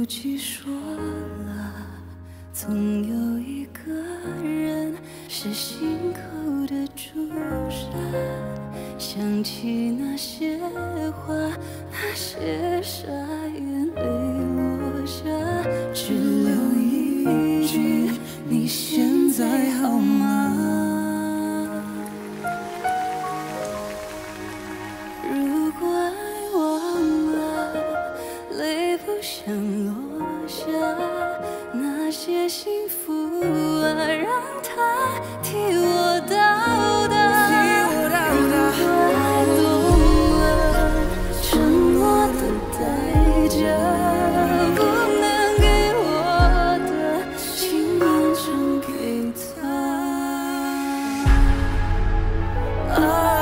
不及说了，总有一个人是心口的朱砂。想起那些话，那些傻眼泪落下，只留一句：你现在好吗？如果爱忘了，泪不想落下，那些幸福啊，让它替我到达。如果爱懂了沉默的代价，不能给我的，请完整给他。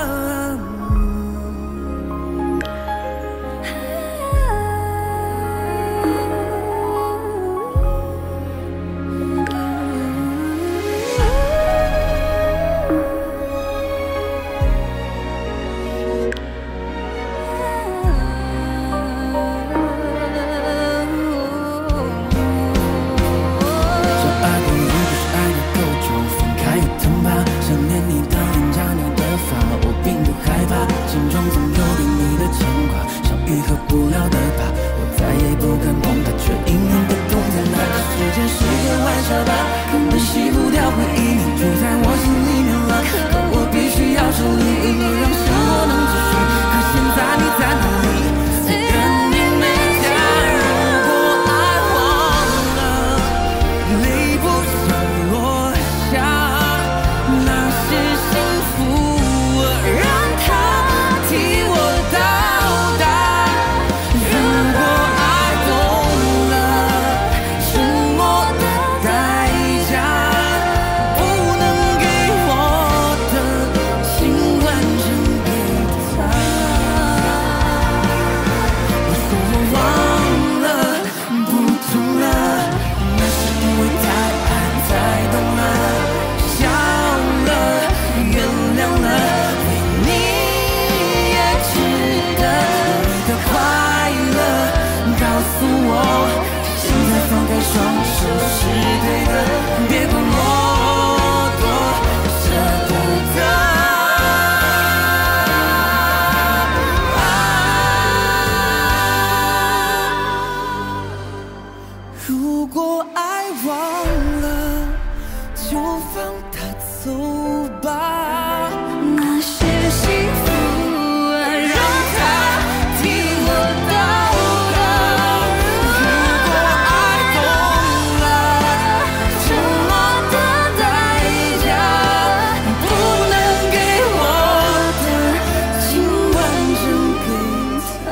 如果爱忘了，就放它走吧。那些幸福啊，让它替我到达。如果爱懂了沉默的代价，不能给我的，请完整给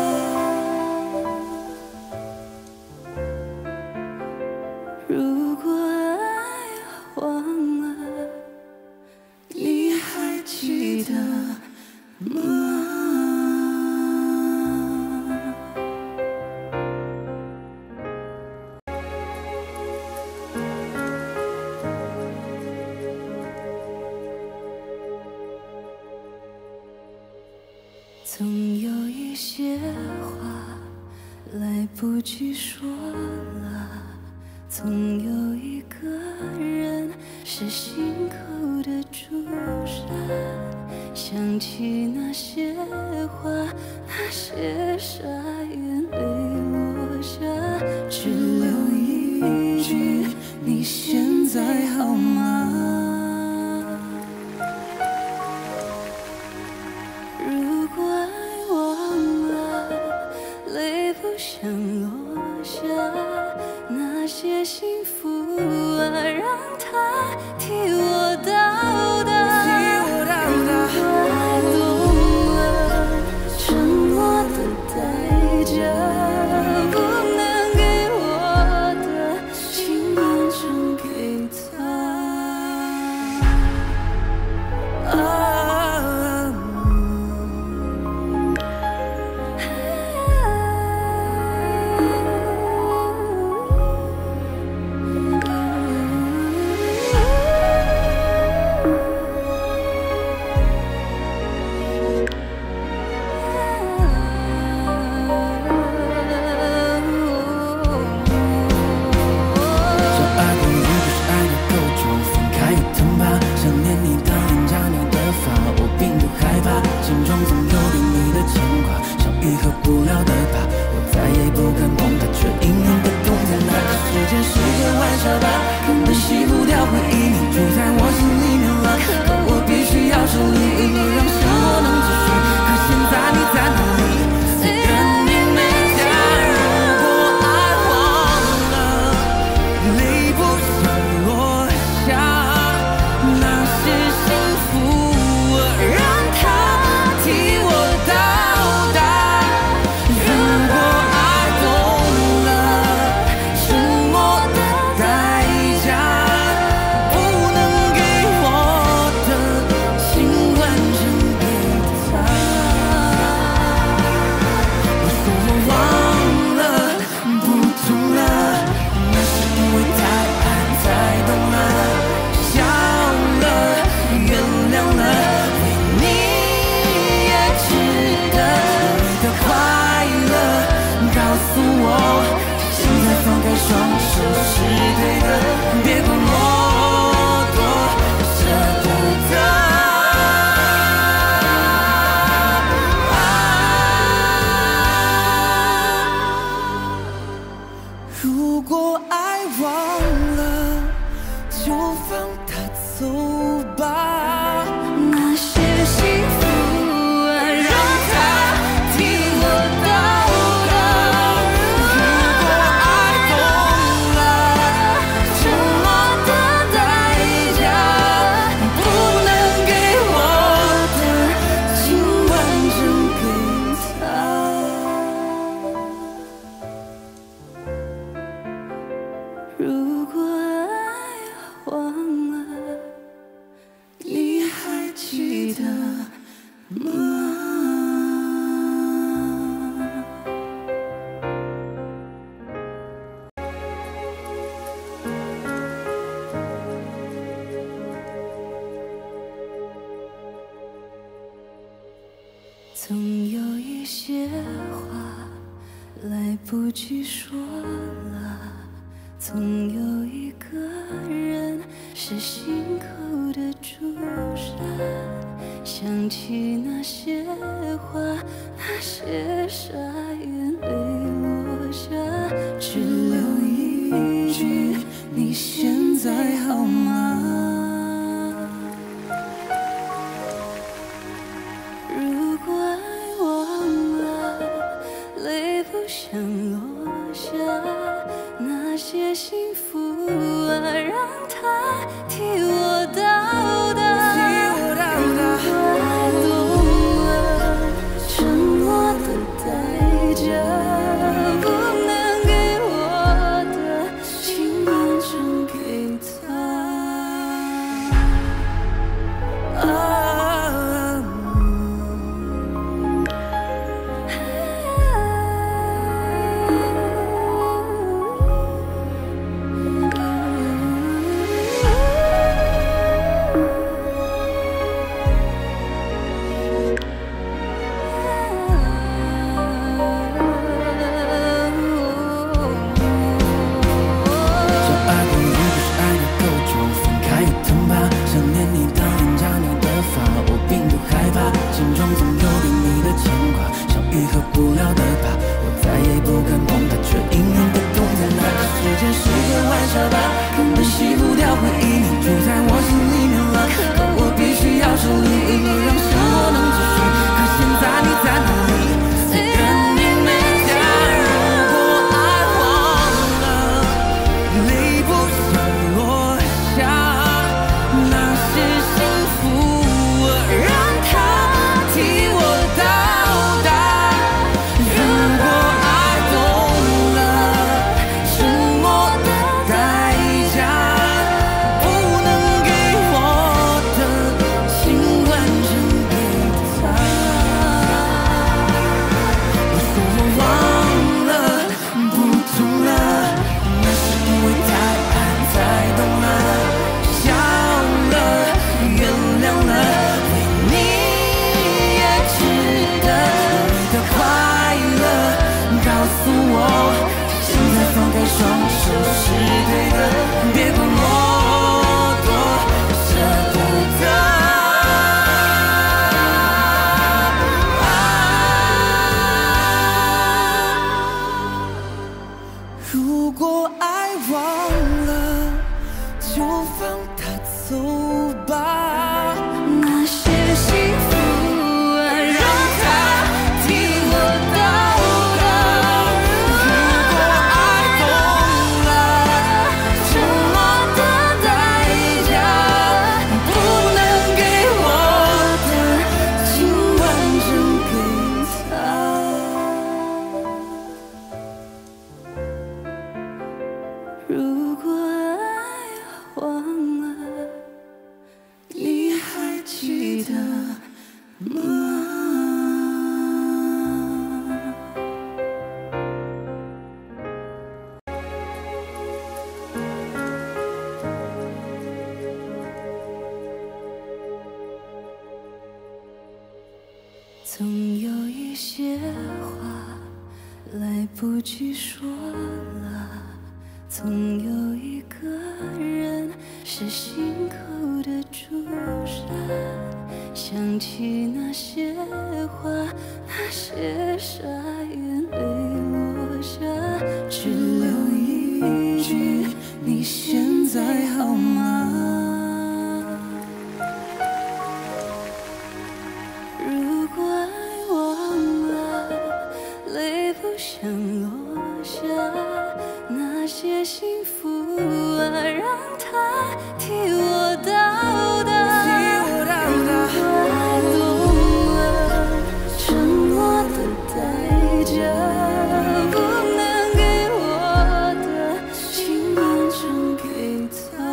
他。如果爱忘了，你还记得吗？总有一些话来不及说了，总有一个人是心口的朱砂。想起那些话，那些傻眼泪落下，只留一句：你现在好吗？如果爱忘了，泪不想落下，那些幸福啊，让它替我到达。如果爱懂了沉默的代价，不能给我的，请完整给他。 忘了，就放它走吧。那些幸福啊，让它替我到达。如果爱懂了沉默的代价，不能给我的，请完整给他。如果爱忘了，你还记得吗？总有一些话来不及说了，总有一个人是心口的朱砂。想起那些话，那些傻眼泪落下，只留一句：你现在好吗？如果爱忘了，泪不想落下，那些幸福啊，让它替我到达。如果爱懂了沉默的代价，不能给我的，请完整给他。如果爱忘了，就放它走吧。那些幸福啊，让它替我到达。如果爱懂了沉默的代价，不能给我的，请完整给他。如果爱忘了，你还记得吗？总有一些话来不及说了，总有一个人是心口的朱砂。想起那些话，那些傻眼泪落下，只留一句。 你现在好吗？如果爱忘了，泪不想落下，那些幸福啊，让它替我到达。如果爱懂了沉默的代价，不能给我的，请完整给他。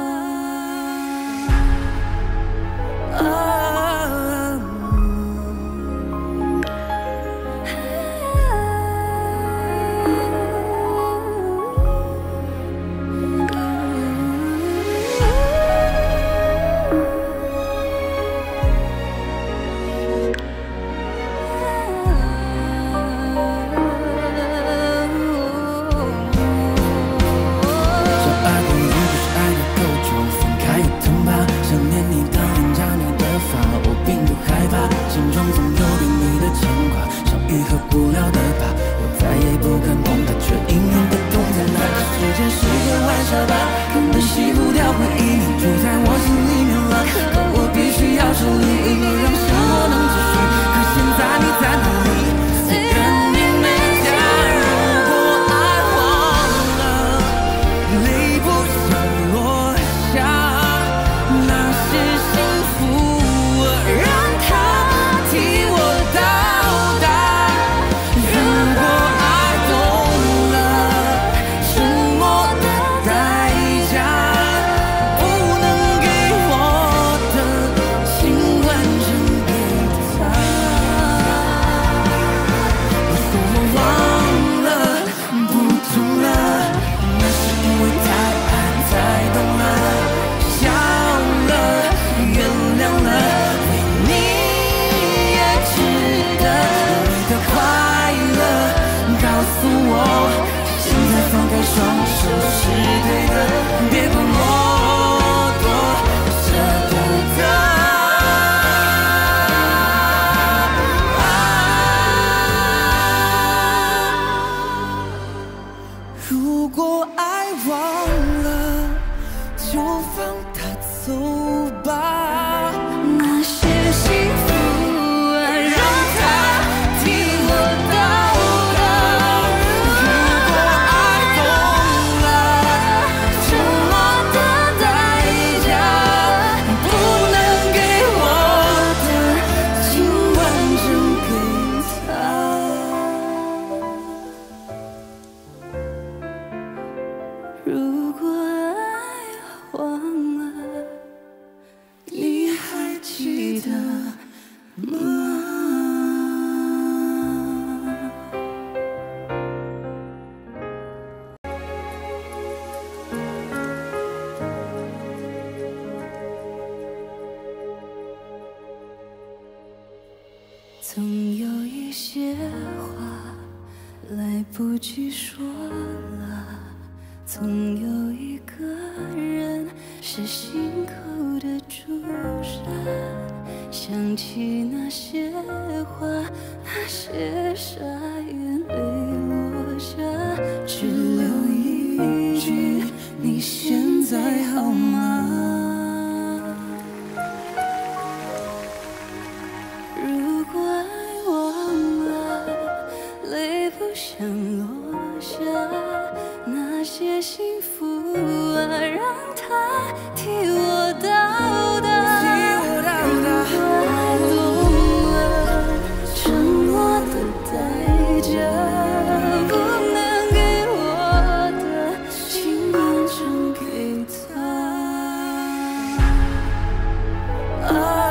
如果爱忘了，就放它走吧。那些幸福啊，让它替我到达。如果爱懂了沉默的代价，不能给我的，请完整给他。如果爱忘了，你还记得吗？总有一些话来不及说了，总有一个人是心口的朱砂。想起那些话，那些傻眼泪落下，只留一句：你现在好吗？如果爱忘了，泪不想落下，那些幸福啊，让它替我到达。如果爱懂了沉默的代价，不能给我的，请完整给他。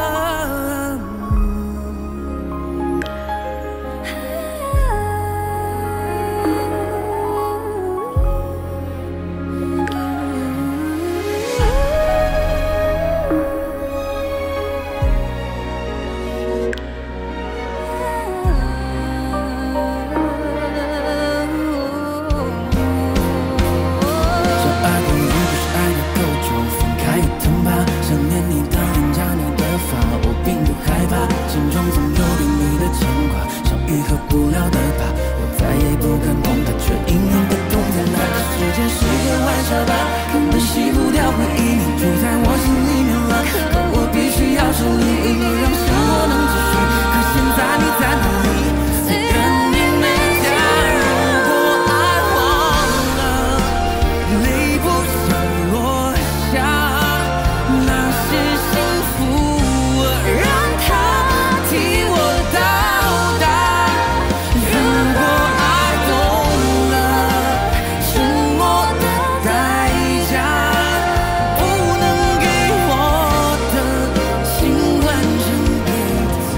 的洗不掉回忆，你住在我心里面了。可我必须要处理，让生活能继续。可现在你在哪里？虽然你没家，如果爱忘了，泪不想落下，那些幸福让它替我到达。如果爱懂了沉默的代价，不能给我的，请完整给他。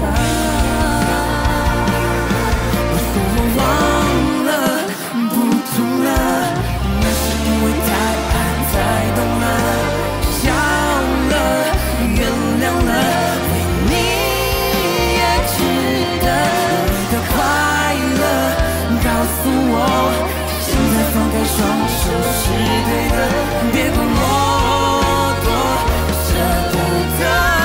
我说我忘了，不痛了，那是因为太爱才懂了，笑了，原谅了，为你也值得。你的快乐告诉我，现在放开双手是对的，别管我多舍不得。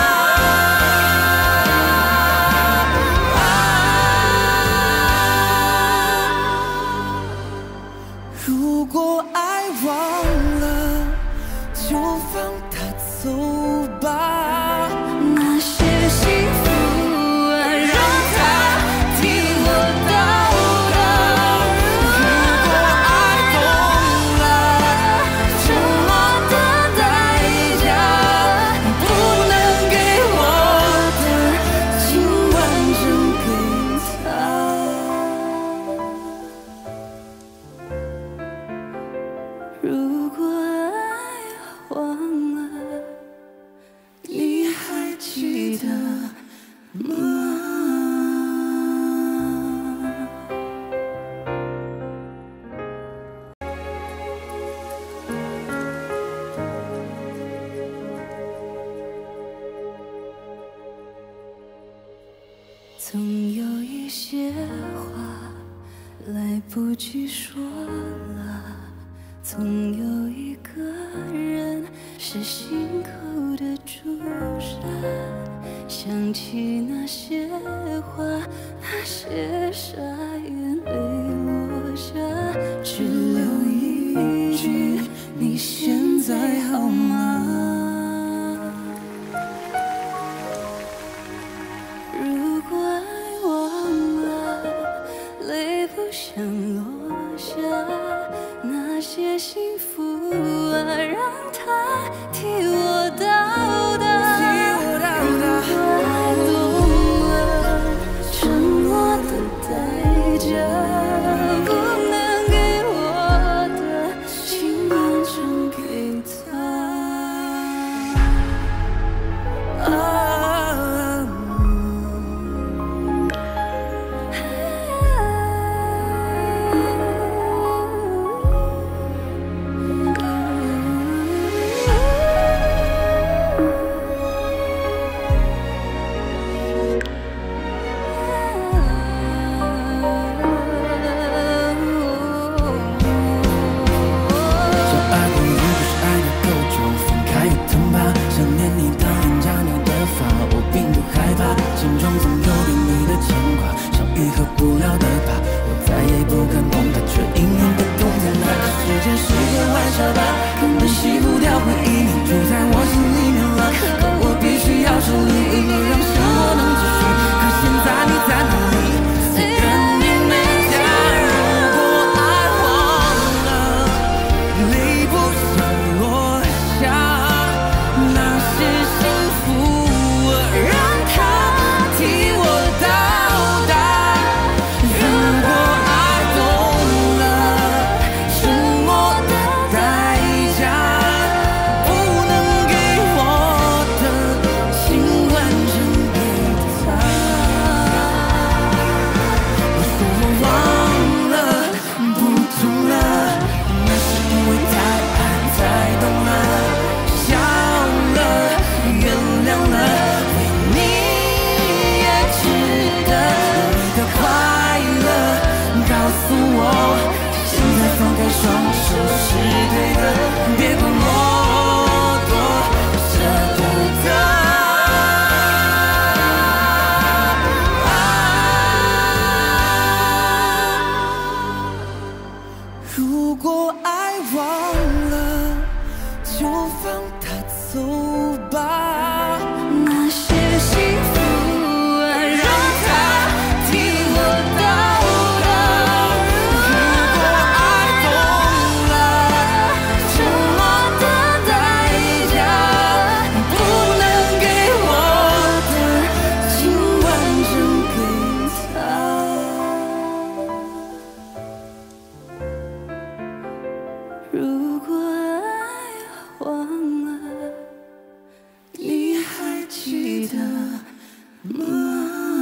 如果爱忘了，就放它走吧。那些幸福让它替我到达。如果爱懂了沉默的代价，不能给我的，请完整给他。如果爱忘了，你还记得吗？总有一些话来不及说了，总有一个人是心口的朱砂。想起那些话，那些傻眼泪落下，只留一句：你现在好吗？如果爱忘了，泪不想落下，那些幸福啊，让它替我到达。如果爱懂了沉默的代价，不能给我的，请完整给他。 走吧。那些幸福啊，让它替我到达。如果爱懂了沉默的代价，不能给我的，请完整给他。如果爱忘了，你还记得吗？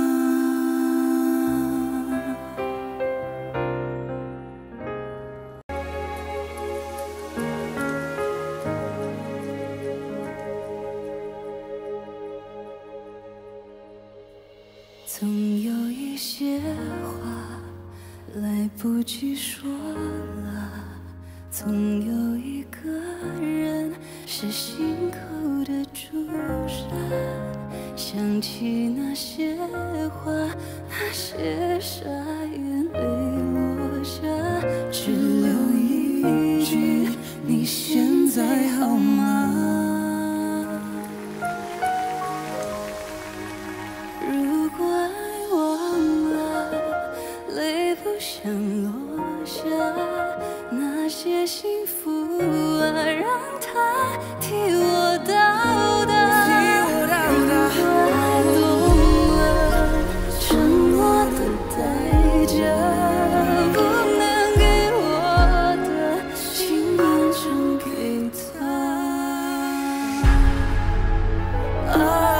总有一些话来不及说了，总有一个人是心口的朱砂。想起那些话，那些傻眼泪落下，只留一句：你现在好吗？如果爱忘了，泪不想落下，那些幸福啊，让它替我到达。如果爱懂了沉默的代价，不能给我的，请完整给他。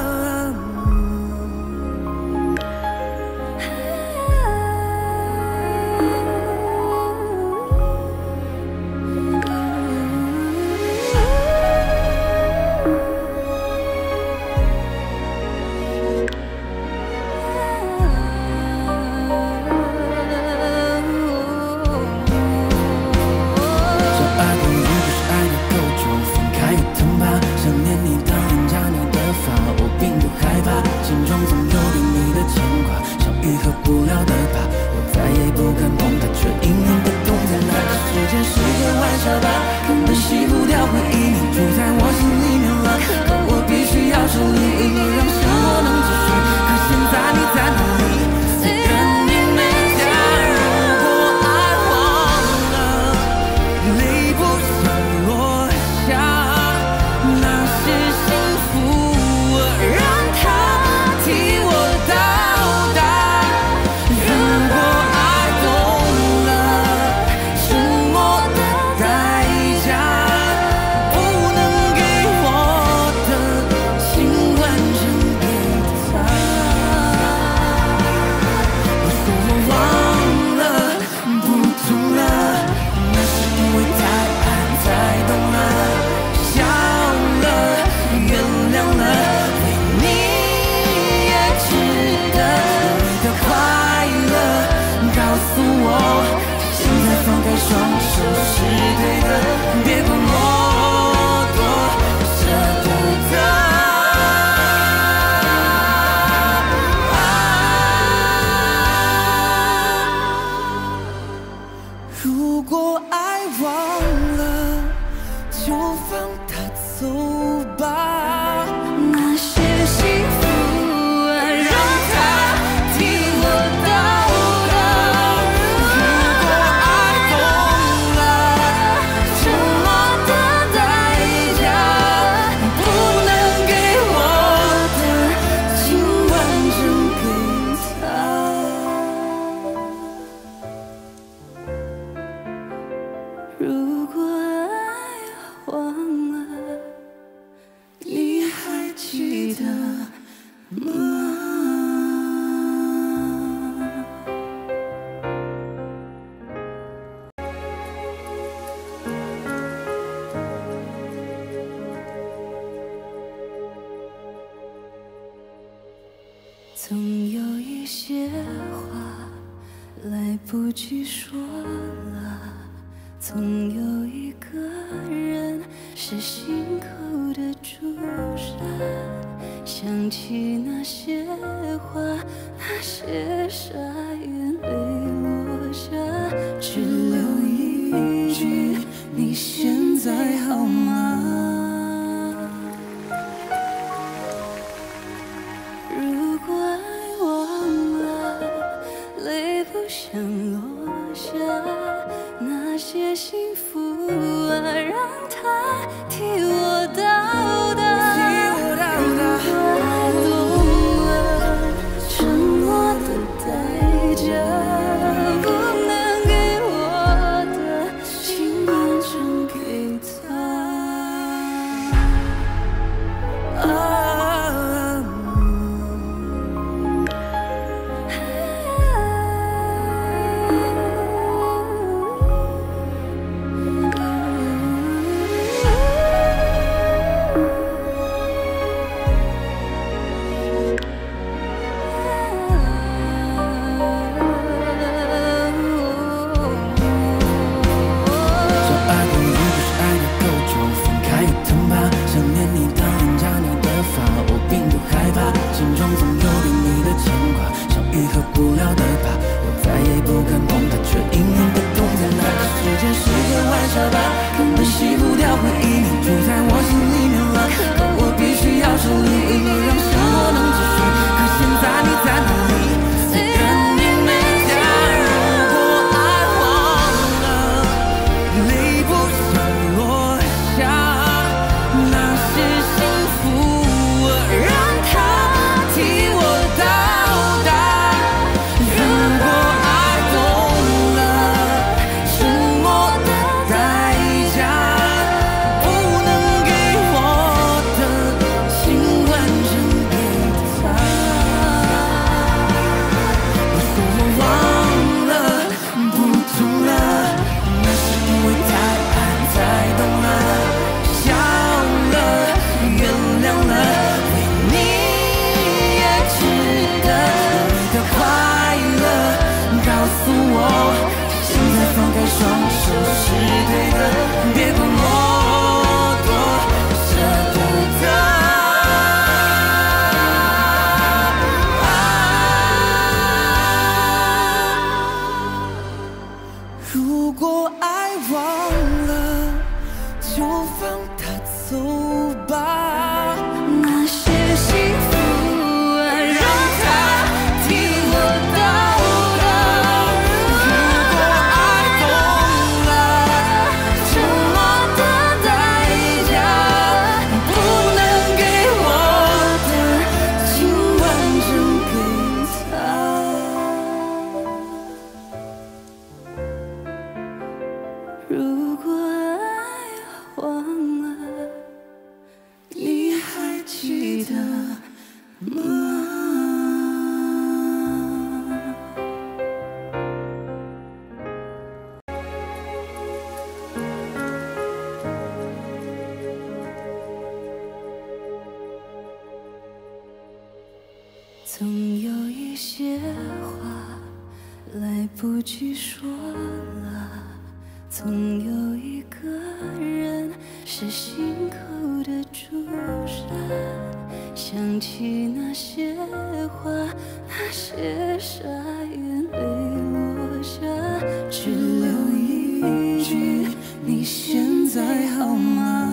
如果爱忘了，就放它走吧。那些幸福啊，让它替我到达。如果爱懂了沉默的代价，不能给我的，请完整给他。如果爱忘了，你还记得吗？总有一些话来不及说了，总有一个人是心口的朱砂。想起那些话，那些傻眼泪落下，只留一句：你现在好吗？ 走吧。那些幸福啊，让它替我到达。如果爱懂了沉默的代价，不能给我的，请完整给他。如果爱忘了，你还记得吗？总有一些话来不及说了，总有一个人是心口的朱砂。想起那些话，那些傻眼泪落下，只留一句：你现在好吗？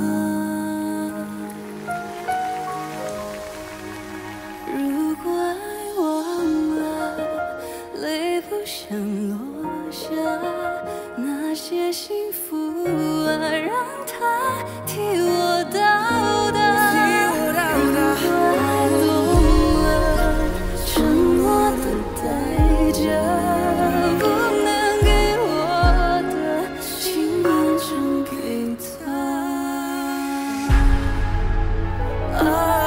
如果爱忘了，泪不想落下，那些幸福啊，让它替我到达。如果爱懂了沉默的代价，不能给我的，请完整给他。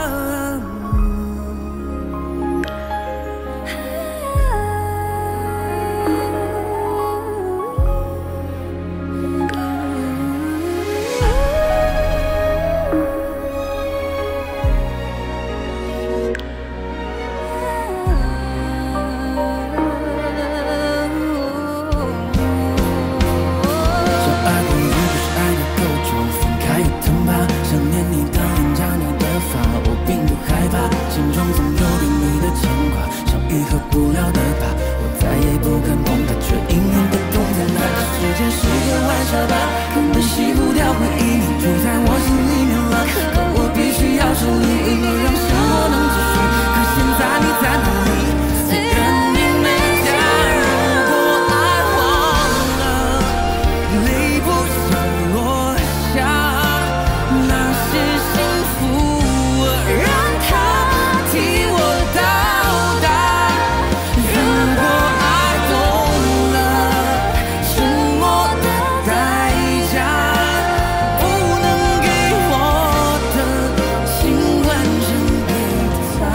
根本洗不掉回忆，你住在我心里面了，可我必须要处理，因为让生活能继续。可现在你在哪里？虽然你没讲，如果爱忘了，泪不想落下，那些幸福让它替我到达。如果爱懂了沉默的代价，不能给我的，请完整给他。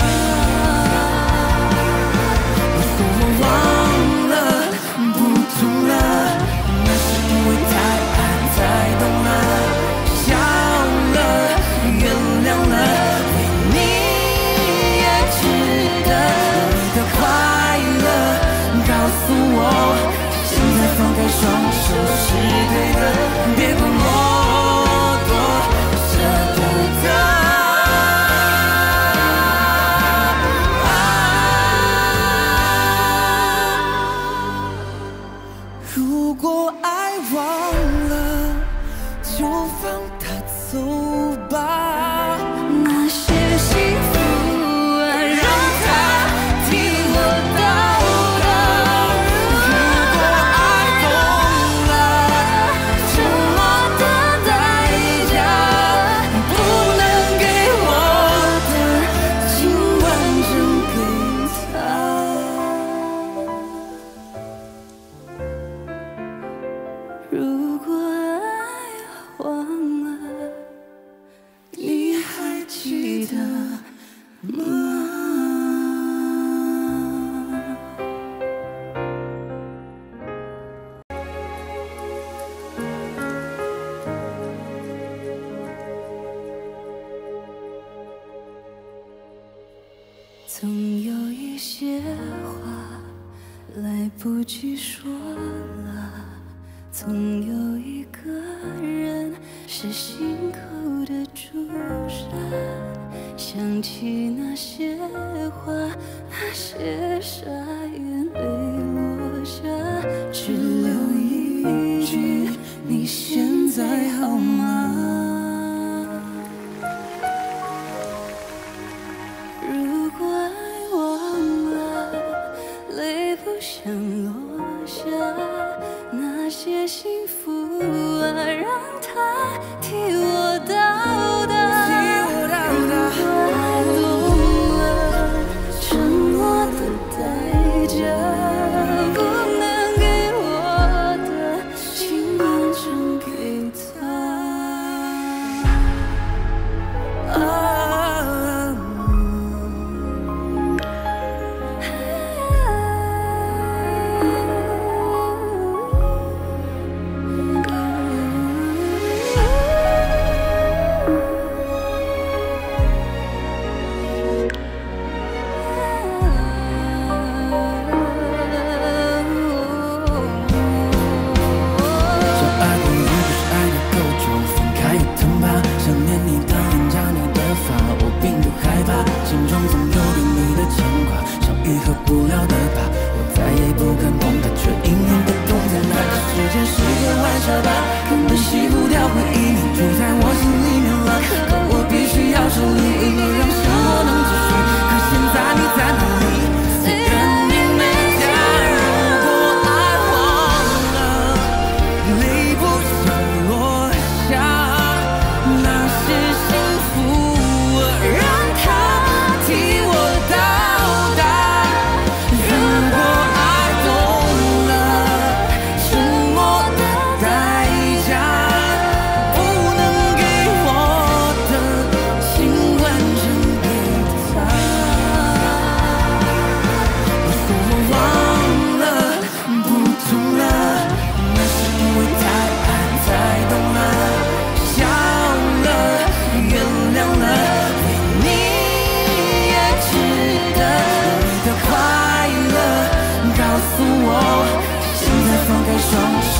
我说我忘了，不痛了，那是因为太爱太懂了，笑了，原谅了，为你也值得。你的快乐告诉我，现在放开双手是对的，别管我多舍不得。如果爱忘了，就放它走吧。那些幸福啊，让它替我到达。如果爱懂了沉默的代价，不能给我的，请完整给他。如果爱忘了，你还记得吗？总有一些话来不及说了，总有一个人是心口的朱砂。想起那些话，那些傻眼泪落下，只留一句：你现在好吗？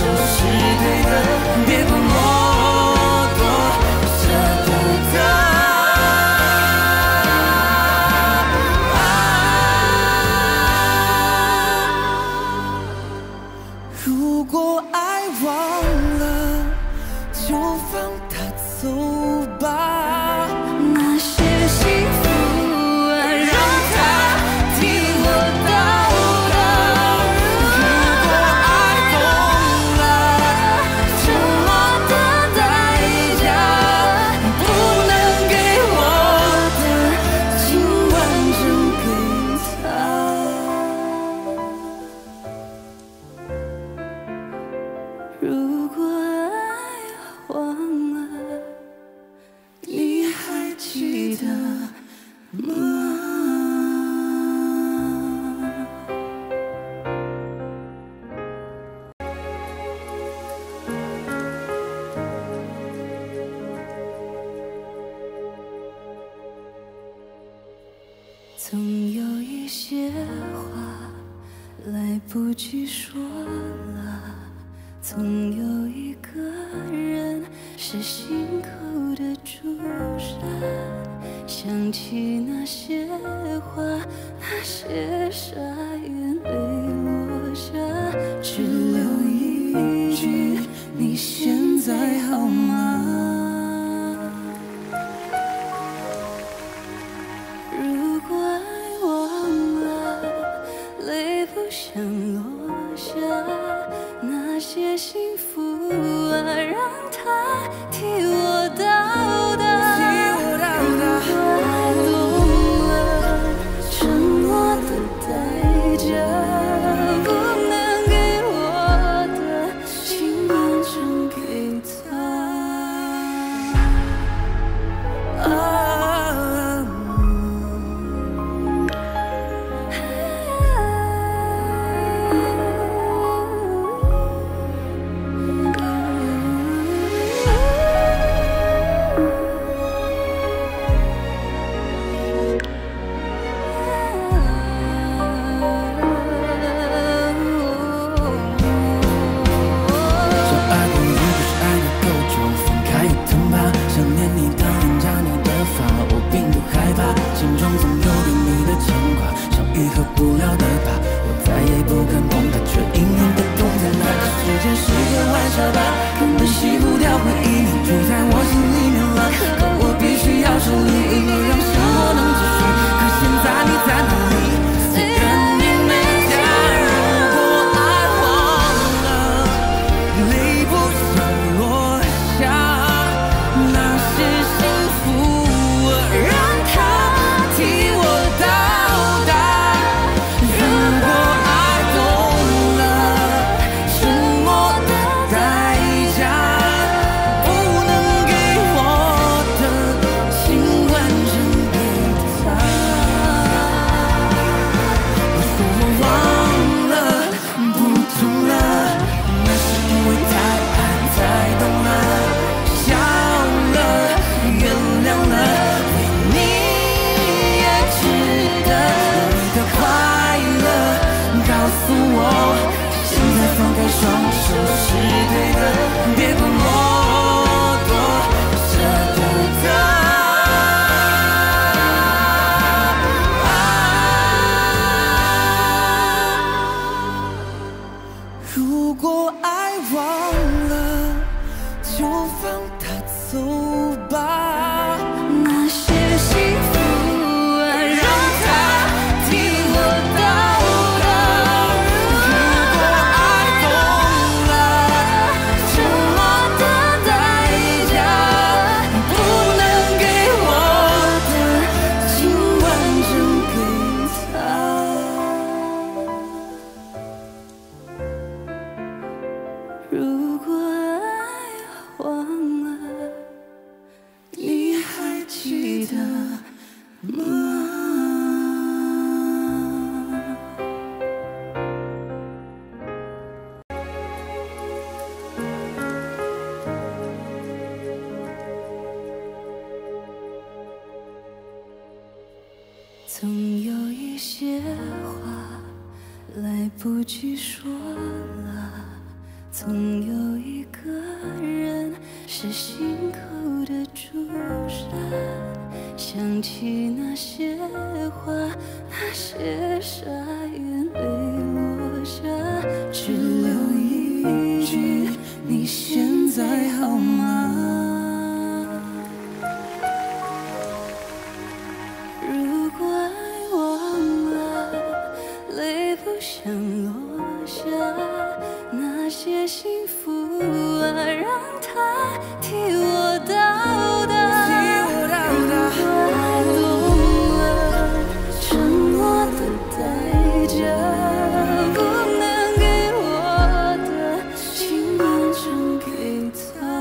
是对的，别管我多舍不得。如果爱忘了，就放它走吧。那些幸福啊，让它替我到达。如果爱懂了，沉默的代价，不能给我的，请完整给他。如果爱忘了，你还记得吗？总有一些话来不及说了，总有一个人是心口的朱砂。想起那些话，那些傻眼泪落下，只留一句：你现在好吗？如果爱忘了，泪不想落下，那些幸福啊，让它替我到达。如果爱懂了，沉默的代价，不能给我的，请完整给他。如果爱忘了，就放它走吧。那些幸福啊，让它替我到达。如果爱懂了，沉默的代价，不能给我的，请完整给他。如果爱忘了，你还记得吗？总有一些话来不及说了， 总有一个人是心口的朱砂，想起那些话，那些傻眼泪落下，只留一句：你现在好吗？如果爱忘了，泪不想落下。 那些幸福啊，让它替我到达。如果爱懂了沉默的代价，不能给我的，请完整给他。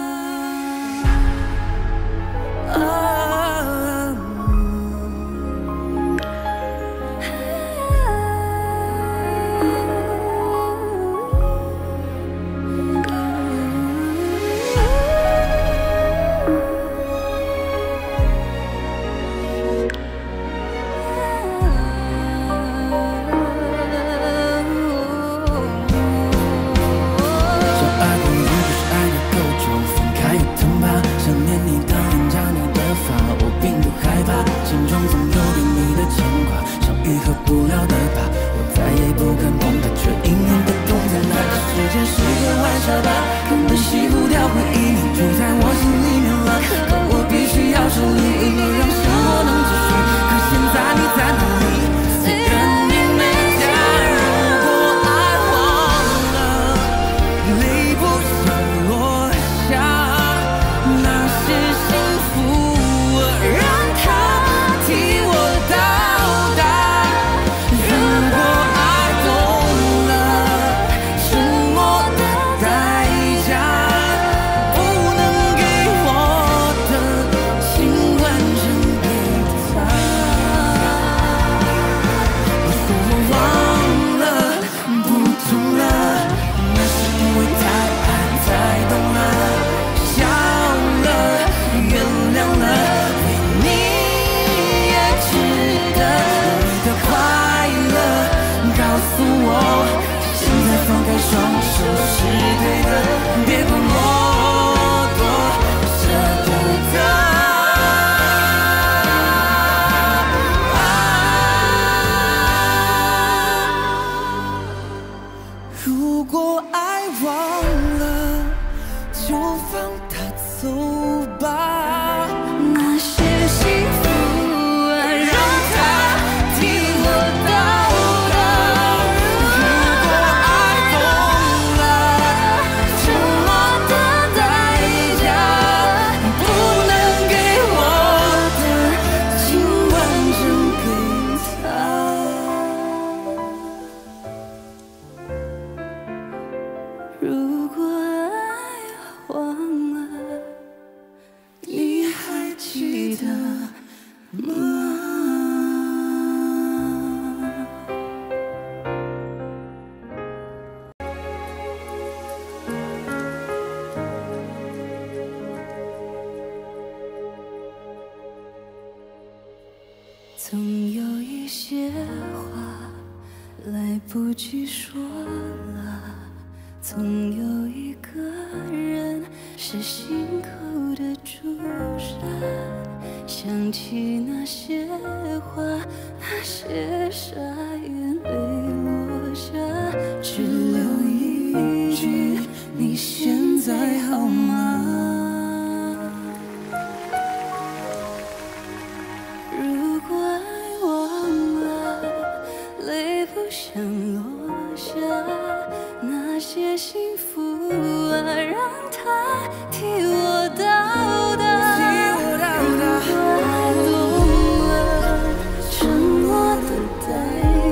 根本洗不掉回忆，你住在我心里面了。可我必须要处理，让生活能继续。可现在你在哪里？虽然你没家，如果爱忘了，泪不想落下，那些幸福让它替我到达。如果爱懂了，沉默的。 双手是对的，别管我多舍不得。如果爱忘了，就放它走吧。那些幸福。 如果爱忘了，你还记得吗？总有一些话来不及说了。 总有一个人是心口的朱砂，想起那些话，那些傻眼泪落下，只留一句：你现在好吗？如果爱忘了，泪不想落下。 那些幸福啊，让它替我到达。如果爱懂了沉默的代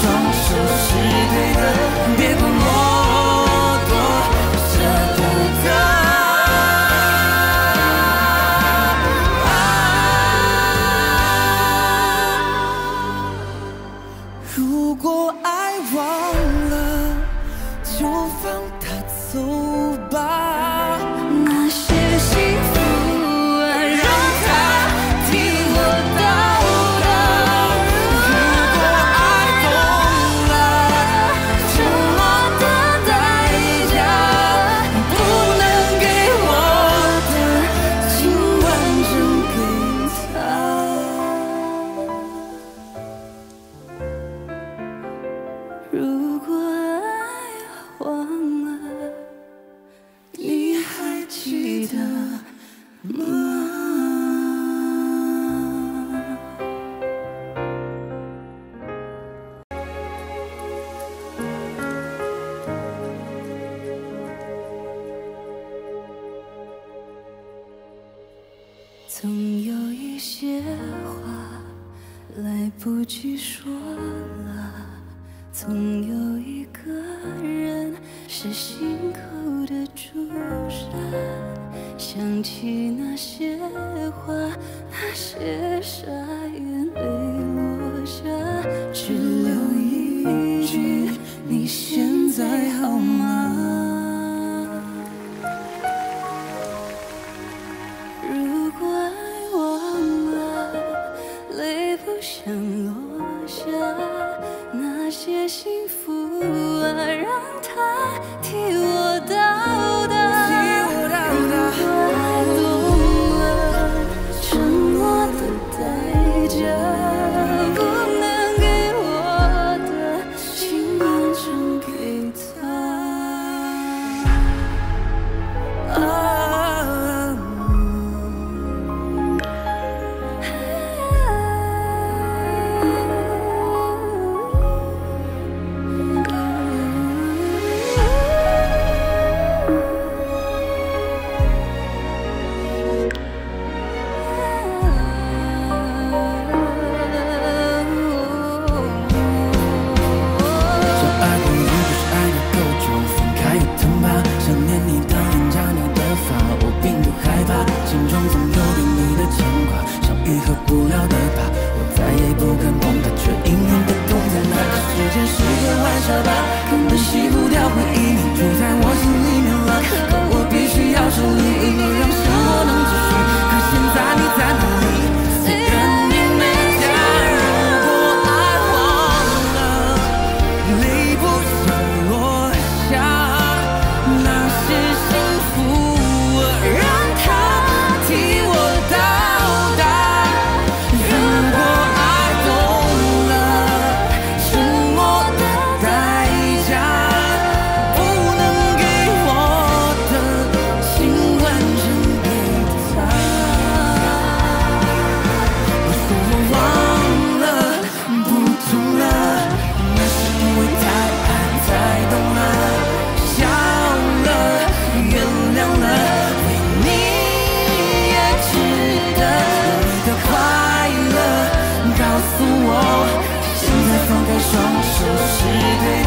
双手是对的，别管我多舍不得。如果爱忘了，就放它走吧。那些幸福啊，让它替我到达。如果爱懂了，沉默的代价，不能给我的，请完整给他。如果爱忘了，你还记得吗？总有一些话来不及说了，总有一个人是心口的朱砂。想起那些话，那些傻眼泪落下，只留一句：你现在好吗？如果爱忘了，泪不想落下，那些幸福啊，让它替我到达。如果爱懂了，沉默的代价，不能给我的，请完整给他。根本洗不掉回忆，你住在我心里面了，可我必须要处理，让生活能继续。可现在你在哪里？虽然你没家，如果爱忘了，泪不想落下，那些幸福让它替我到达。如果爱懂了，沉默的代价，不能给我的，请完整给他。我说我忘了，不懂了，那是因为太爱太懂了，笑了，原谅了，为你也值得。你的快乐告诉我，现在放开双手是对的。